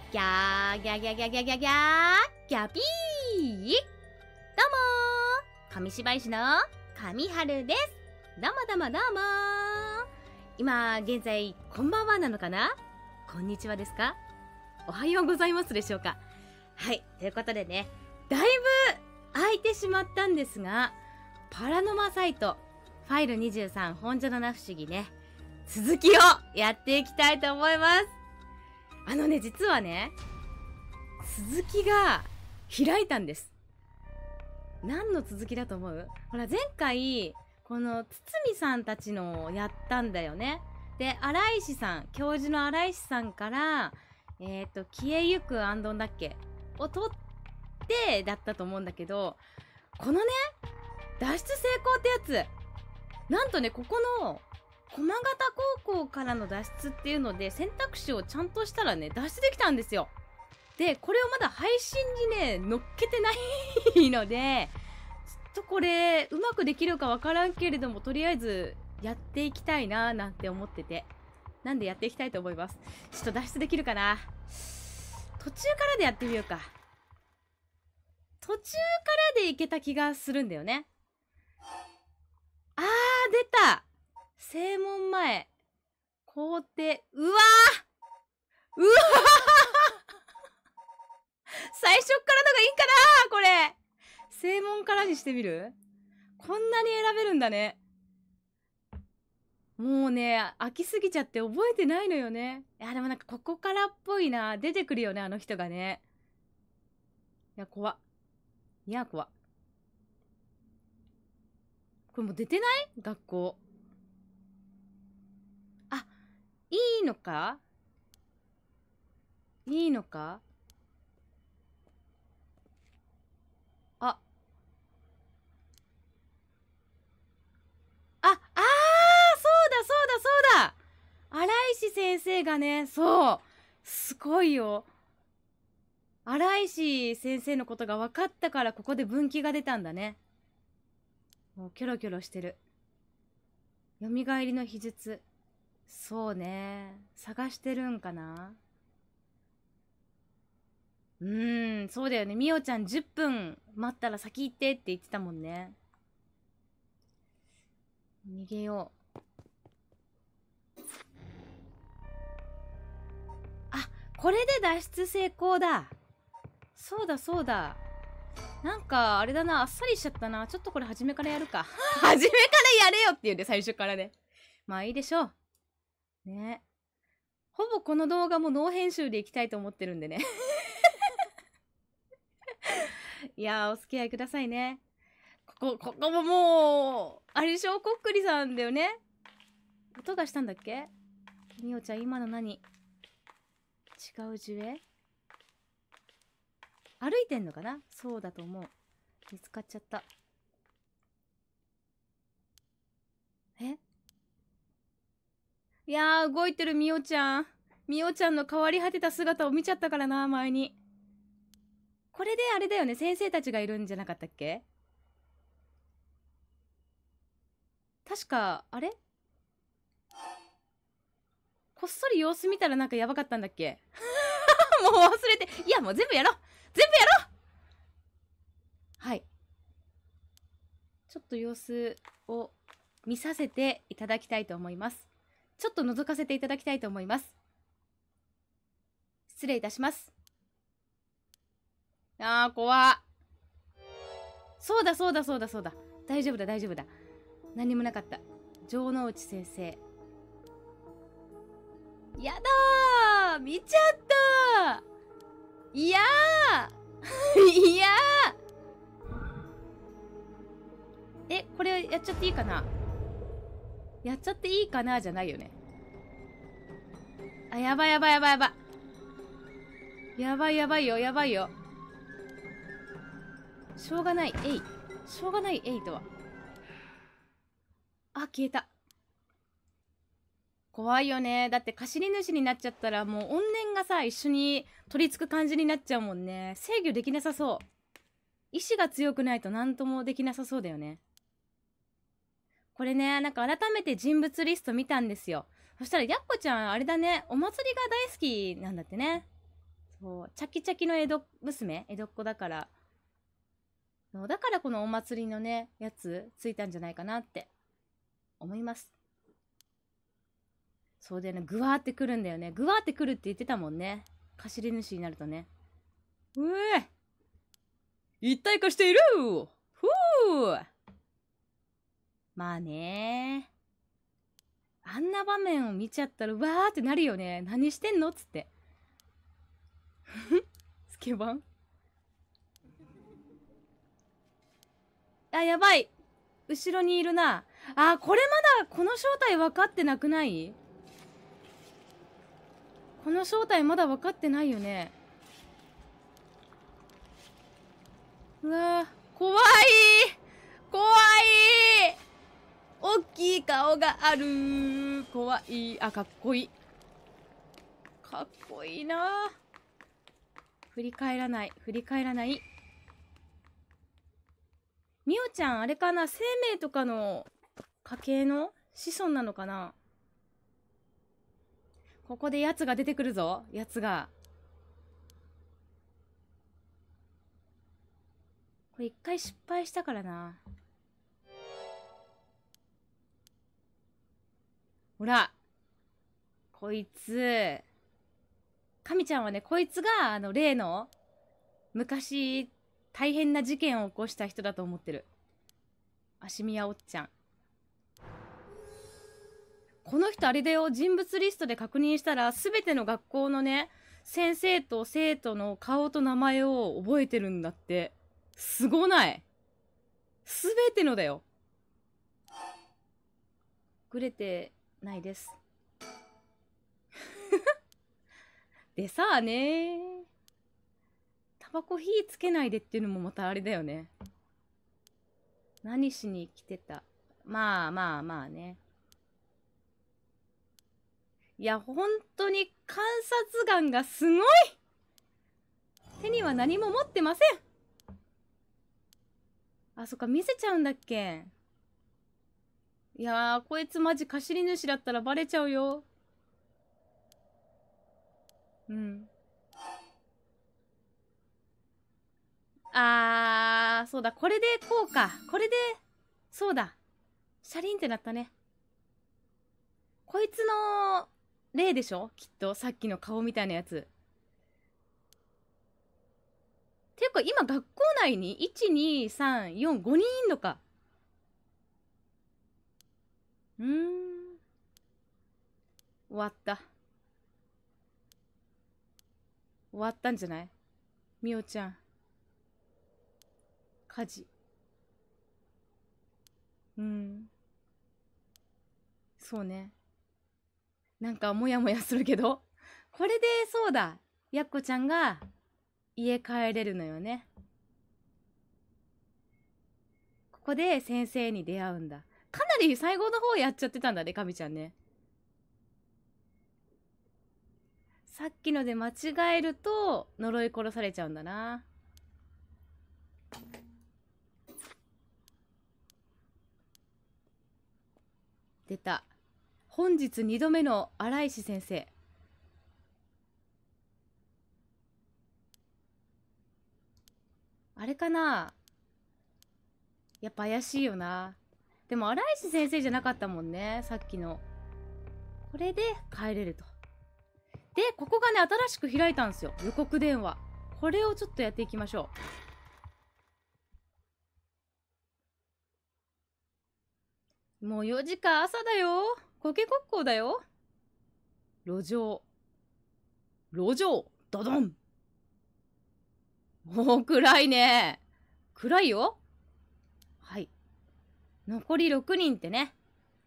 ギャーギャーギャーギャーギャーギャーギャーギャピー。どうもー、紙芝居師の上春です。どうもどうもどうもー。今現在こんばんはなのかな、こんにちはですか、おはようございますでしょうか。はい、ということでね、だいぶ空いてしまったんですが、パラノマサイトファイル23本所の七不思議ね、続きをやっていきたいと思います。実はね、続きが開いたんです。何の続きだと思う？ほら、前回この堤さんたちのをやったんだよね。で、荒石さん、教授の荒石さんから消えゆく暗遁だっけを取ってだったと思うんだけど、このね、脱出成功ってやつ、なんとね、ここの駒形高校からの脱出っていうので選択肢をちゃんとしたらね、脱出できたんですよ。で、これをまだ配信にね、乗っけてないので、ちょっとこれうまくできるかわからんけれども、とりあえずやっていきたいなーなんて思ってて、なんでやっていきたいと思います。ちょっと脱出できるかな。途中からでやってみようか。途中からでいけた気がするんだよね。あー、出た。正門前校庭、うわー、うわー最初っからのがいいんかな、これ。正門からにしてみる？こんなに選べるんだね。もうね、飽きすぎちゃって覚えてないのよね。いや、でもなんかここからっぽいな。出てくるよね、あの人がね。いや、怖っ。いや、怖っ。これもう出てない？学校。あ、いいのか？いいのか？あ、そうだそうだ荒石先生がね、そう、すごいよ。荒石先生のことが分かったからここで分岐が出たんだね。もうキョロキョロしてる。よみがえりの秘術。そうね、探してるんかな。そうだよね。みおちゃん10分待ったら先行ってって言ってたもんね。逃げよう。あ、これで脱出成功だ。そうだそうだ。なんかあれだな、あっさりしちゃったな。ちょっとこれ初めからやるか。初めからやれよって言うね、最初からね。まあいいでしょう。ね。ほぼこの動画もノー編集でいきたいと思ってるんでね。いやー、お付き合いくださいね。ここももう、あれでしょ、こっくりさんだよね。音がしたんだっけ？みおちゃん、今の何？違う樹影？歩いてんのかな？そうだと思う。見つかっちゃった。え？いやー、動いてるみおちゃん。みおちゃんの変わり果てた姿を見ちゃったからな、前に。これであれだよね、先生たちがいるんじゃなかったっけ？確か、あれ？こっそり様子見たらなんかやばかったんだっけ？もう忘れて。いや、もう全部やろう、全部やろう。はい。ちょっと様子を見させていただきたいと思います。ちょっと覗かせていただきたいと思います。失礼いたします。あー、怖っ。そうだそうだそうだそうだ。大丈夫だ大丈夫だ。何もなかった。城之内先生。やだー、見ちゃった。いやーいやー、これやっちゃっていいかな？やっちゃっていいかなじゃないよね。あ、やばいやばいやばいやばい。やばいやばいよ、やばいよ。しょうがない、えい。しょうがない、えいとは。あ、消えた。怖いよね。だって貸し主になっちゃったらもう怨念がさ、一緒に取り付く感じになっちゃうもんね。制御できなさそう。意志が強くないと何ともできなさそうだよね。これね、なんか改めて人物リスト見たんですよ。そしたらやっこちゃんあれだね、お祭りが大好きなんだってね。 そう、チャキチャキの江戸娘、江戸っ子だから。そうだからこのお祭りのね、やつついたんじゃないかなって思います。そうだよね、ぐわーってくるんだよね。ぐわーってくるって言ってたもんね。貸し主になるとね。うえ一体化しているふうまあねあんな場面を見ちゃったらわーってなるよね。何してんのっつって。スケバンあ、やばい。後ろにいるな。あ、これまだこの正体分かってなくない？この正体まだ分かってないよね。うわー、怖い怖い大きい顔がある怖い。あ、かっこいい。かっこいいな。振り返らない。振り返らない。みおちゃん、あれかな、生命とかの家系の子孫なのかな。ここでやつが出てくるぞ。やつが。これ一回失敗したからな。ほら。こいつ。神ちゃんはね、こいつが、例の、昔、大変な事件を起こした人だと思ってる。足宮おっちゃん。この人あれだよ、人物リストで確認したら、すべての学校のね、先生と生徒の顔と名前を覚えてるんだって。すごない？すべてのだよ。ぐれてないです。でさあね、タバコ火つけないでっていうのもまたあれだよね。何しに来てた？まあまあまあね。いや、本当に観察眼がすごい！手には何も持ってません。あ、そっか、見せちゃうんだっけ。いやー、こいつマジ貸し主だったらバレちゃうよ。うん。そうだ、これでこうか。これで、そうだ。シャリンってなったね。こいつの例でしょきっと、さっきの顔みたいなやつ。ていうか、今学校内に1、2、3、4、5人いんのか。終わった。終わったんじゃない？みおちゃん。家事。そうね。なんかモヤモヤするけど。これでそうだ。やっこちゃんが家帰れるのよね。ここで先生に出会うんだ。かなり最後の方やっちゃってたんだね、かみちゃんね。さっきので間違えると呪い殺されちゃうんだな。出た。本日2度目の荒石先生。あれかな、やっぱ怪しいよな。でも荒石先生じゃなかったもんね、さっきの。これで帰れると。で、ここがね、新しく開いたんですよ。予告電話。これをちょっとやっていきましょう。もう4時か朝だよ。コケコッコーだよ。路上。路上ドドン。おー、暗いね。暗いよ。はい。残り6人ってね。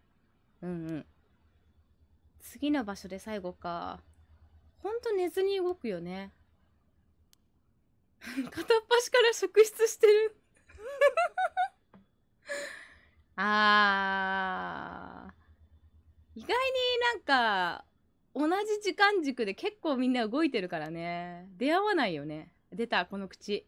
次の場所で最後か。ほんと寝ずに動くよね。片っ端から職質してる。意外になんか、同じ時間軸で結構みんな動いてるからね。出会わないよね。出た、この口。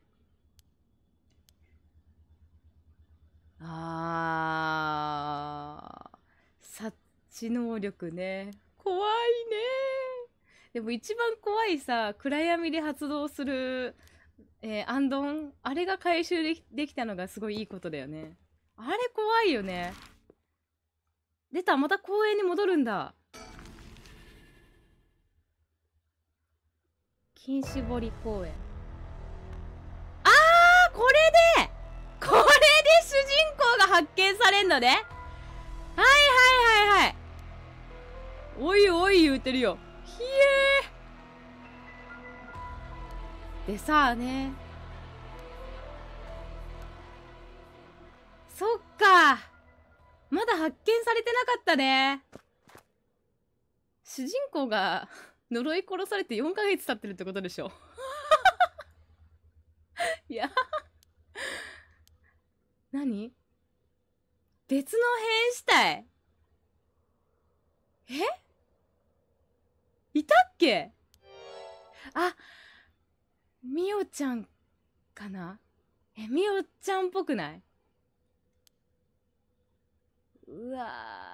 察知能力ね。怖いね。 でも一番怖いさ、暗闇で発動する、アンドン、あれが回収できたのがすごいいいことだよね。あれ怖いよね。出た、また公園に戻るんだ。金絞り公園。あー、これで主人公が発見されんのね。はいはいはいはい。おいおい言うてるよ。ひえー。でさあね。そっか。まだ発見されてなかったね。主人公が呪い殺されて4ヶ月経ってるってことでしょ。いや。何？別の変死体？いたっけ？あ、みおちゃんかな？みおちゃんっぽくない？うわ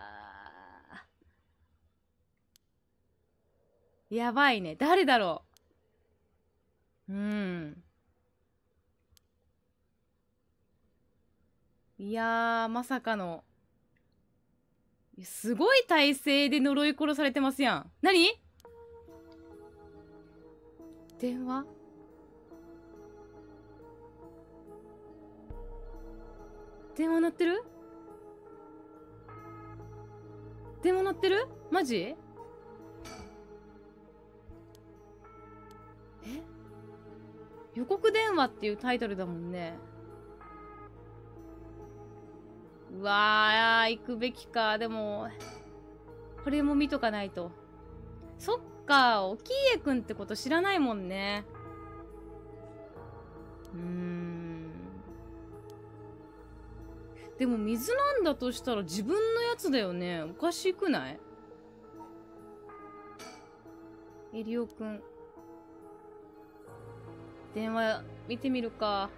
ー。やばいね。誰だろう？いやー、まさかの。すごい体勢で呪い殺されてますやん。何？電話？電話鳴ってる？電話鳴ってる？マジ？予告電話っていうタイトルだもんね。うわー、行くべきか。でも、これも見とかないと。そっか、沖家くんってこと知らないもんね。でも水なんだとしたら自分のやつだよね。おかしくない？エリオくん。電話見てみるか。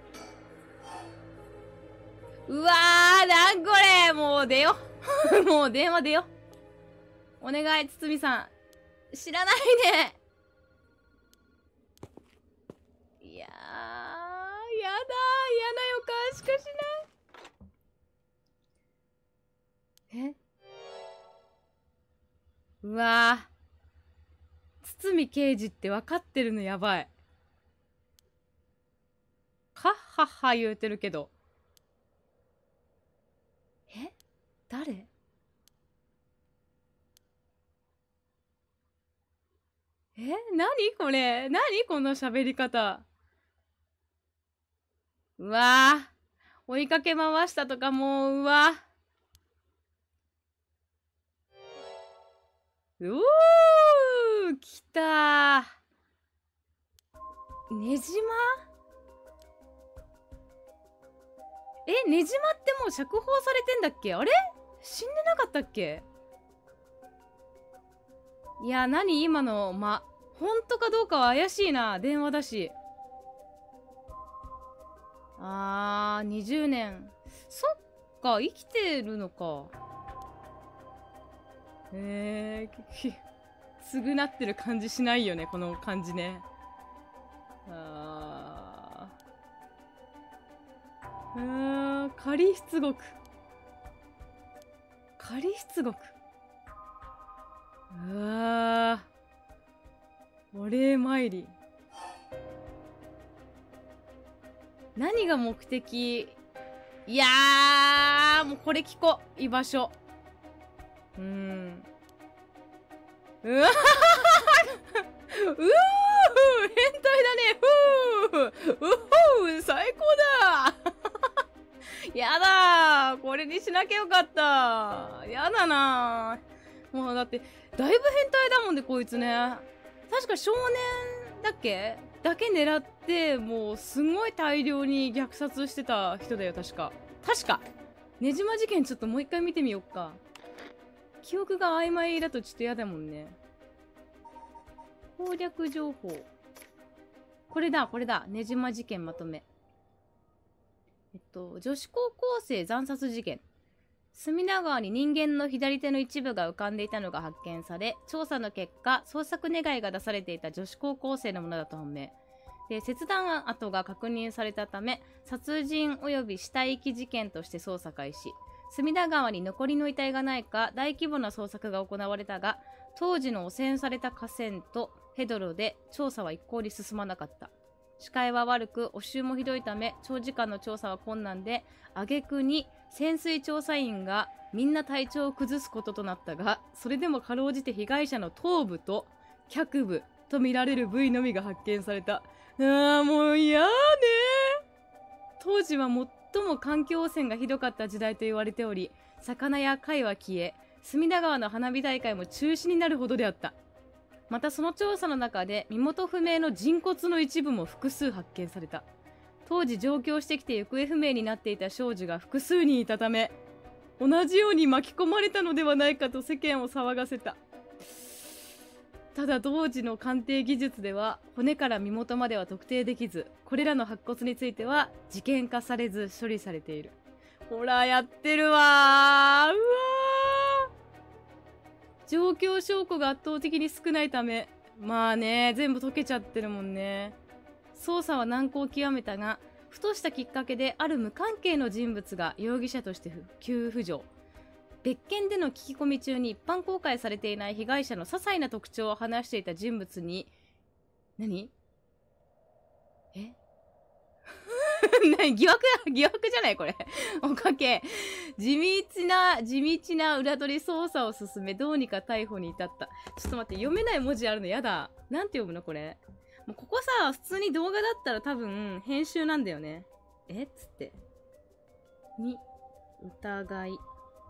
うわー、なんこれ。もう出よ。もう電話出よ。お願い、つつみさん。知らないね。いやー、やだー。嫌な予感しかしない。うわー。堤刑事って分かってるのやばい。はっはっは言うてるけど。誰？何これ？何この喋り方。うわー。追いかけ回したとかもう、うわー。うー、来たー。ねじま？ねじまってもう釈放されてんだっけ？あれ？死んでなかったっけ？いや、何今の本当かどうかは怪しいな。電話だし。20年。そっか、生きてるのか。償ってる感じしないよね、この感じね。仮出獄。仮出獄。うわー。お礼参り。何が目的？いやー、もうこれ聞こう。居場所。うわーうー変態だね。最高だやだー、これにしなきゃよかった。やだなー。もうだってだいぶ変態だもんで、こいつね。確か少年だっけだけ狙って、もうすごい大量に虐殺してた人だよ、確か。ねじま事件ちょっともう一回見てみよっか。記憶が曖昧だとちょっと嫌だもんね。攻略情報。これだ。ねじま事件まとめ。女子高校生惨殺事件。 隅田川に人間の左手の一部が浮かんでいたのが発見され、調査の結果、捜索願いが出されていた女子高校生のものだと判明。で、切断跡が確認されたため、殺人及び死体遺棄事件として捜査開始。隅田川に残りの遺体がないか大規模な捜索が行われたが、当時の汚染された河川とヘドロで調査は一向に進まなかった。視界は悪く、汚臭もひどいため、長時間の調査は困難で、挙句に潜水調査員がみんな体調を崩すこととなったが、それでもかろうじて被害者の頭部と脚部と見られる部位のみが発見された。もう嫌ね。当時は最も環境汚染がひどかった時代と言われており、魚や貝は消え、隅田川の花火大会も中止になるほどであった。またその調査の中で身元不明の人骨の一部も複数発見された。当時上京してきて行方不明になっていた少女が複数人いたため、同じように巻き込まれたのではないかと世間を騒がせた。ただ当時の鑑定技術では骨から身元までは特定できず、これらの白骨については事件化されず処理されている。ほらやってるわー。うわー。状況証拠が圧倒的に少ないため、まあね、全部解けちゃってるもんね。捜査は難航を極めたが、ふとしたきっかけである無関係の人物が容疑者として急浮上。別件での聞き込み中に一般公開されていない被害者の些細な特徴を話していた人物に、何何疑惑じゃないこれ。おかけ。地道な裏取り捜査を進め、どうにか逮捕に至った。ちょっと待って、読めない文字あるのやだ。なんて読むのこれ。もうここさ、普通に動画だったら多分、編集なんだよね。つって。疑い。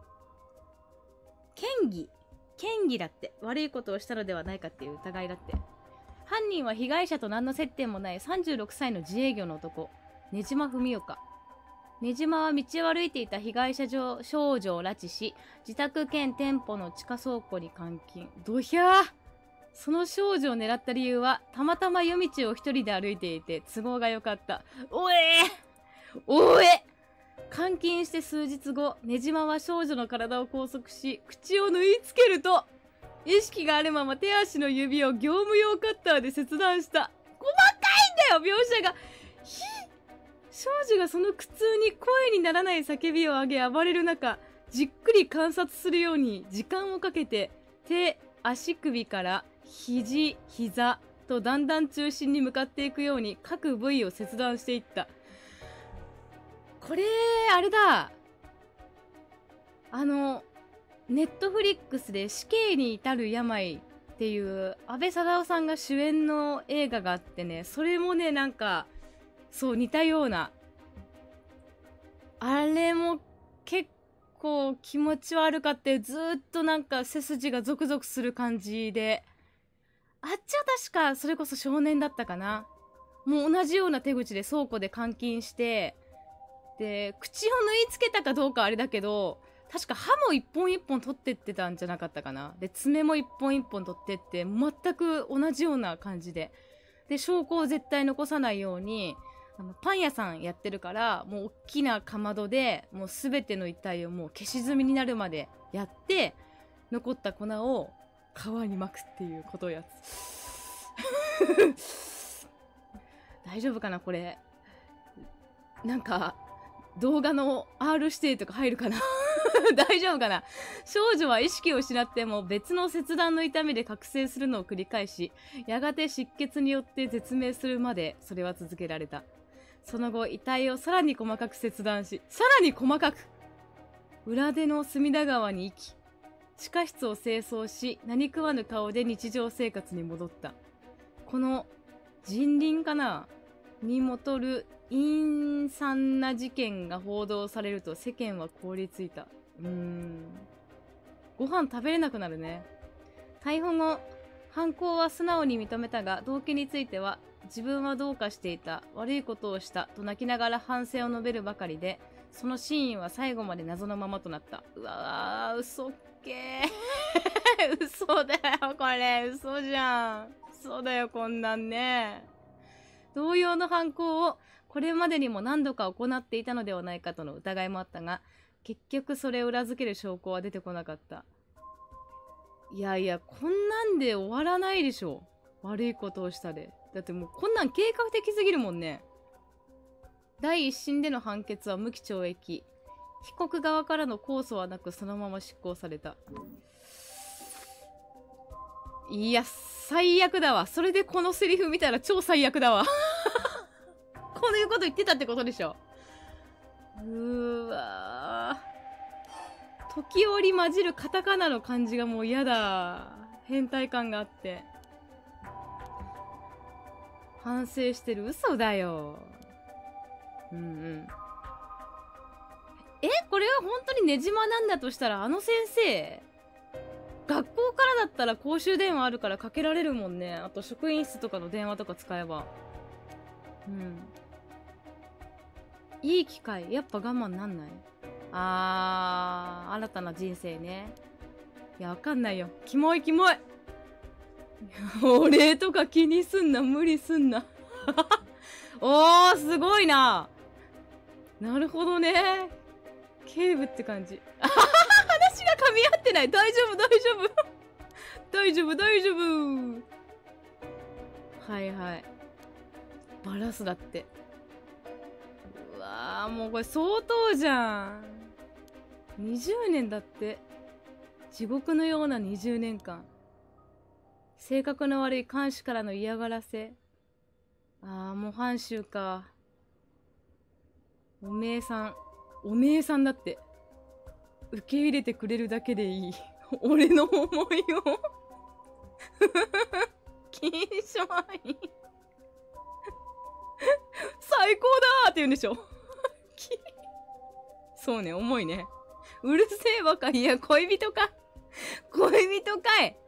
嫌疑だって。悪いことをしたのではないかっていう疑いだって。犯人は被害者と何の接点もない36歳の自営業の男、根島文岡。根島は道を歩いていた被害者少女を拉致し、自宅兼店舗の地下倉庫に監禁。どひゃー。その少女を狙った理由は、たまたま夜道を一人で歩いていて都合が良かった。おえ監禁して数日後、根島は少女の体を拘束し、口を縫い付けると、意識があるまま手足の指を業務用カッターで切断した。細かいんだよ、描写が。少女がその苦痛に声にならない叫びを上げ暴れる中、じっくり観察するように時間をかけて、手、足首から肘、膝とだんだん中心に向かっていくように各部位を切断していった。これ、あれだ。ネットフリックスで死刑に至る病っていう安倍貞夫さんが主演の映画があってね、それもね、なんか、そう似たような。あれも結構気持ち悪かって、ずーっとなんか背筋がゾクゾクする感じで。あっちは確かそれこそ少年だったかな。もう同じような手口で倉庫で監禁して、で、口を縫い付けたかどうかあれだけど、確か歯も一本一本取ってってたんじゃなかったかな。で、爪も一本一本取ってって、全く同じような感じで。で、証拠を絶対残さないように、パン屋さんやってるから、もう大きなかまどで、もうすべての遺体をもう消し済みになるまでやって、残った粉を皮に巻くっていうことをやつ。大丈夫かなこれ。なんか、動画の R 指定とか入るかな大丈夫かな。少女は意識を失っても別の切断の痛みで覚醒するのを繰り返し、やがて失血によって絶命するまでそれは続けられた。その後、遺体をさらに細かく切断し、さらに細かく裏手の隅田川に行き、地下室を清掃し、何食わぬ顔で日常生活に戻った。この人倫かなにもとる陰惨な事件が報道されると世間は凍りついた。ご飯食べれなくなるね。逮捕後、犯行は素直に認めたが、動機については、自分はどうかしていた、悪いことをしたと泣きながら反省を述べるばかりで、その真意は最後まで謎のままとなった。うわー、嘘っけー。嘘だよ、これ。嘘じゃん。嘘だよ、こんなんね。同様の犯行をこれまでにも何度か行っていたのではないかとの疑いもあったが、 結局それを裏付ける証拠は出てこなかった。いやいや、こんなんで終わらないでしょ。悪いことをしたで。だってもうこんなん計画的すぎるもんね。第一審での判決は無期懲役。被告側からの控訴はなくそのまま執行された。いや、最悪だわ。それでこのセリフ見たら超最悪だわ。こういうこと言ってたってことでしょ。わー。時折混じるカタカナの漢字がもう嫌だ。変態感があって。反省してる。嘘だよ。うんうん。これは本当にねじまなんだとしたら、あの先生、学校からだったら公衆電話あるからかけられるもんね。あと職員室とかの電話とか使えば。うん。いい機会。やっぱ我慢なんない？新たな人生ね。いや、わかんないよ。キモいキモい。お礼とか気にすんな。無理すんな。おー、すごいな。なるほどね。警部って感じ。話が噛み合ってない。大丈夫、大丈夫。大丈夫、大丈夫。はいはい。バラすだって。うわー、もうこれ相当じゃん。20年だって。地獄のような20年間。性格の悪い看守からの嫌がらせ。もう藩主か。おめえさん。おめえさんだって。受け入れてくれるだけでいい。俺の思いを。禁書員。最高だーって言うんでしょ。そうね、重いね。うるせえばか。いや、恋人か。恋人かい。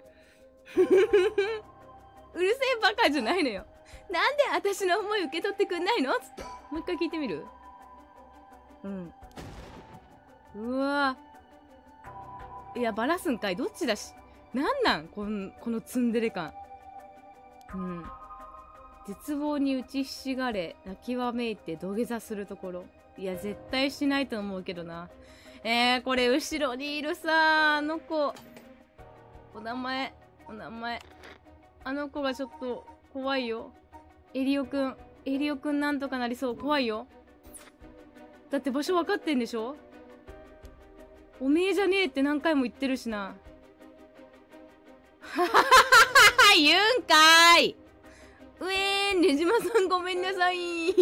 うるせえバカじゃないのよ。なんで私の思い受け取ってくんないのつって。もう一回聞いてみる？うん。うわぁ。いや、バラすんかい。どっちだし。なんこのツンデレ感。うん。絶望に打ちひしがれ、泣きわめいて土下座するところ。いや、絶対しないと思うけどな。これ後ろにいるさ、あの子。お名前。あの子がちょっと怖いよ。エリオくんなんとかなりそう。怖いよ。だって場所分かってんでしょ？おめえじゃねえって何回も言ってるしな。ははははは言うんかーい。ねじまさんごめんなさい。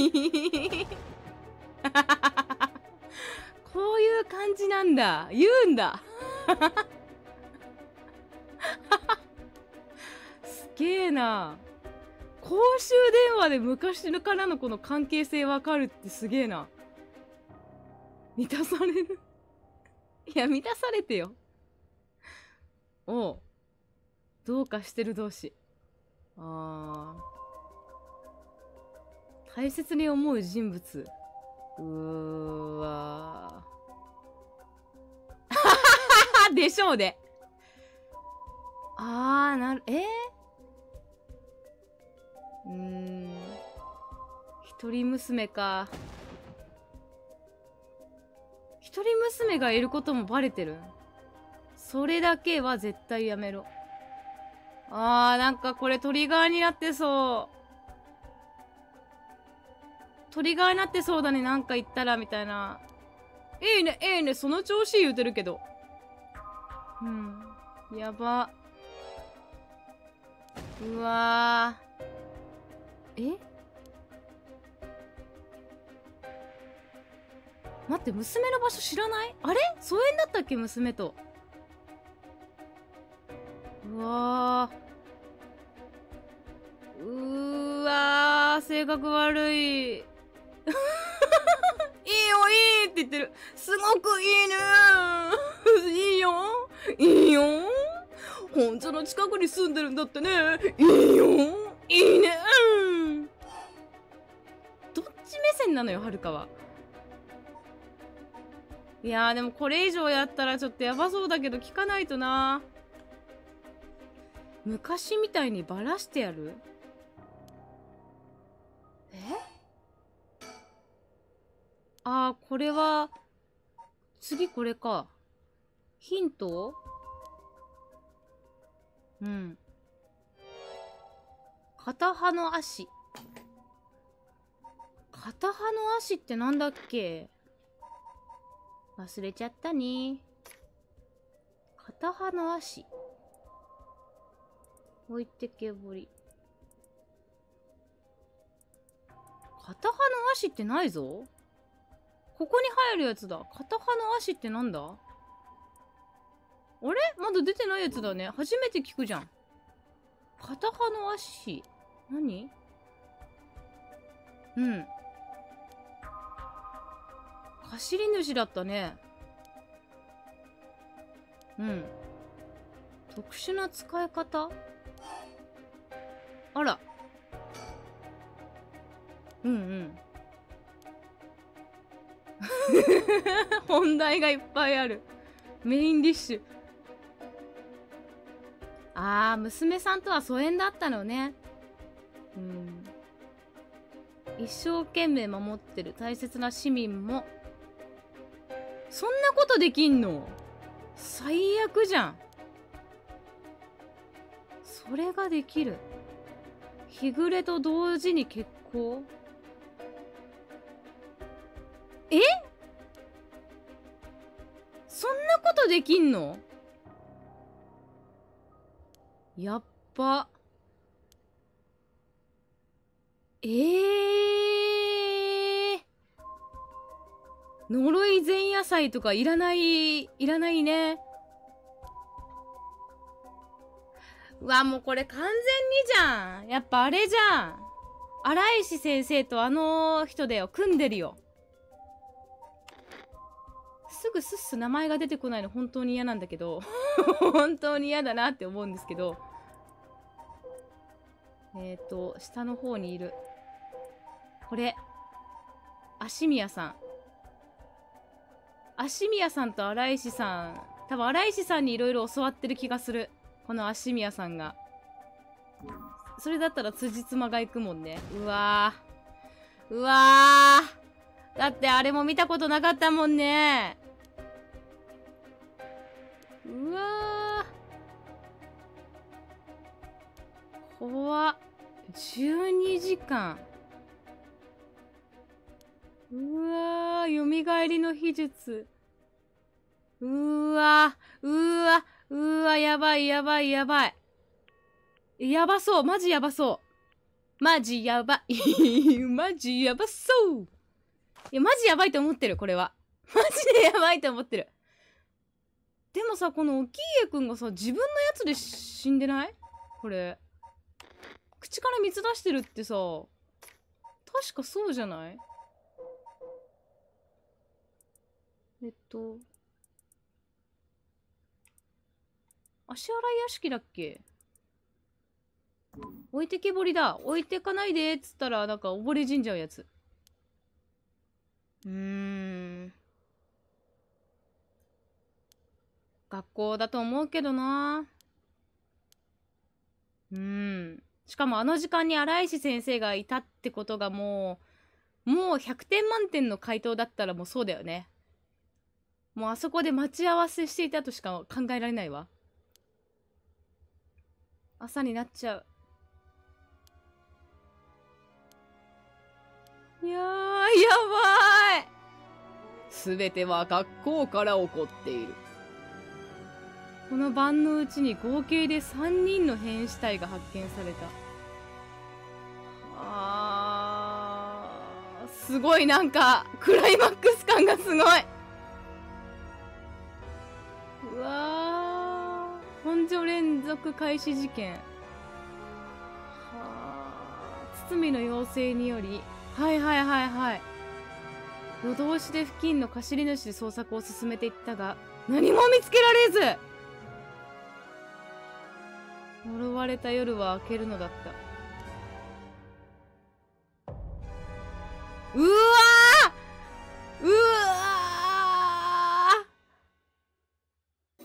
こういう感じなんだ。言うんだ。すげえな。公衆電話で昔からのこの関係性わかるってすげえな。満たされる。いや、満たされてよ。おう。どうかしてる同士。大切に思う人物。わー。でしょうね。一人娘か。一人娘がいることもバレてる。それだけは絶対やめろ。なんかこれトリガーになってそう。トリガーになってそうだね、なんか言ったら、みたいな。ええね、その調子言うてるけど。うん。やば。うわー。待って、娘の場所知らない？あれ？疎遠だったっけ、娘と。うわー、性格悪い。いいよ、いいって言ってる。すごくいいね。いいよ。いいよ。本所の近くに住んでるんだってね。いいよ。いいね。どっち目線なのよ、はるかは。いやー、でもこれ以上やったらちょっとやばそうだけど聞かないとな。昔みたいにバラしてやる？これは、 次これか。ヒント？うん。片刃の足。片刃の足ってなんだっけ？忘れちゃったね。片刃の足。置いてけぼり。片刃の足ってないぞ。ここに入るやつだ。片刃の足ってなんだ？あれ？まだ出てないやつだね。初めて聞くじゃん。片刃の足。何？うん。走り主だったね。うん。特殊な使い方？あら。うんうん。本題がいっぱいある。メインディッシュ。あー、娘さんとは疎遠だったのね。うん。一生懸命守ってる大切な市民も。そんなことできんの？最悪じゃん。それができる。日暮れと同時に決行？え？そんなことできんの？やっば。呪い前夜祭とかいらない、いらないね。うわ、もうこれ完全にじゃん。やっぱあれじゃん。荒石先生とあの人だよ。組んでるよ。すぐすっす名前が出てこないの本当に嫌なんだけど。本当に嫌だなって思うんですけど。下の方にいる。これ。足宮さん。足宮さんと荒石さん。多分荒石さんにいろいろ教わってる気がする。この足宮さんが。それだったら辻褄がいくもんね。うわー。うわー。だってあれも見たことなかったもんね。うわー。怖っ。12時間。うわー。蘇りの秘術。うわー。うわ。うわ、やばいやばいやばい。やばそう。マジやばそう。マジやばい。マジやばそう。いや、マジやばいと思ってる、これは。マジでやばいと思ってる。でもさ、この沖家くんがさ、自分のやつで死んでない？これ。口から水出してるってさ、確かそうじゃない？足洗い屋敷だっけ？置いてけぼりだ。置いてかないでっつったら、なんか溺れ死んじゃうやつ。学校だと思うけどな。しかもあの時間に荒石先生がいたってことがもう100点満点の回答だったらもうそうだよね。もうあそこで待ち合わせしていたとしか考えられないわ。朝になっちゃう。いやー、やばい。すべては学校から起こっている。この晩のうちに合計で3人の変死体が発見された。すごいなんか、クライマックス感がすごい。うわー。本所連続開始事件。堤の要請により、はいはいはいはい。夜通しで付近の貸し主で捜索を進めていったが、何も見つけられず、呪われた夜は明けるのだった。うわー、うわー、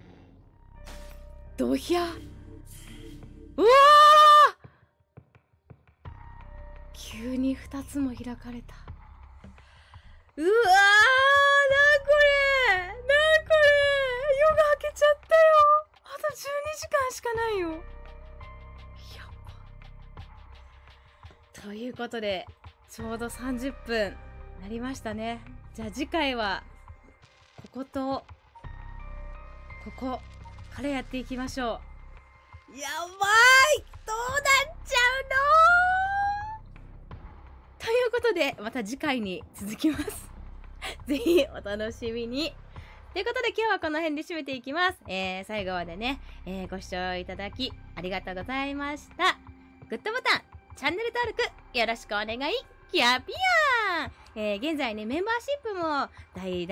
ドヒャ、うわー、急に2つも開かれた。うわー、なこ時間しかないよ。やば。ということで、ちょうど30分なりましたね。じゃあ次回は、こことここからやっていきましょう。やばい、どうなっちゃうのということで、また次回に続きます。ぜひお楽しみに。ということで今日はこの辺で締めていきます。最後までね、ご視聴いただきありがとうございました。グッドボタン、チャンネル登録よろしくお願い。キャピアーン、現在ね、メンバーシップも大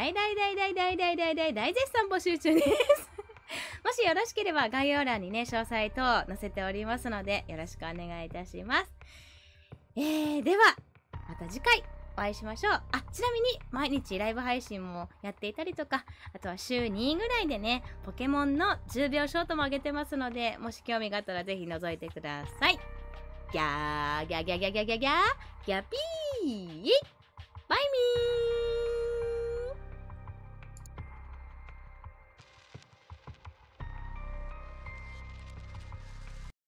絶賛募集中です。もしよろしければ概要欄にね、詳細等載せておりますので、よろしくお願いいたします。では、また次回お会いしましょう。ちなみに毎日ライブ配信もやっていたりとか、あとは週2ぐらいでね、ポケモンの10秒ショートも上げてますので、もし興味があったらぜひ覗いてください。ギャーギャーギャーギャーギャーギャーギャーギャピーバイミー。